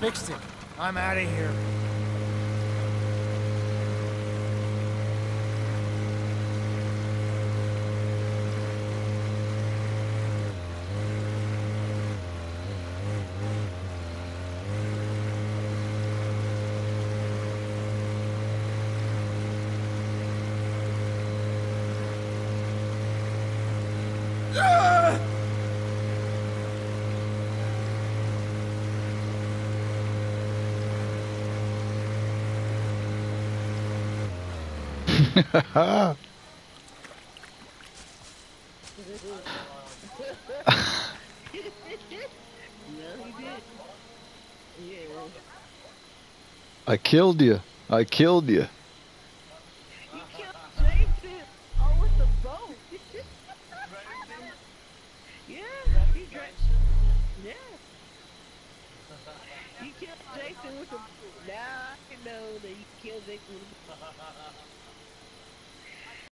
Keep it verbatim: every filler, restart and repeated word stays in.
Fixed it. I'm out of here. I killed you. I killed you. You killed Jason. Oh, with the boat. Yeah, he drank. Yeah. You killed Jason with the boat. Now I know that you killed Jason with the boat.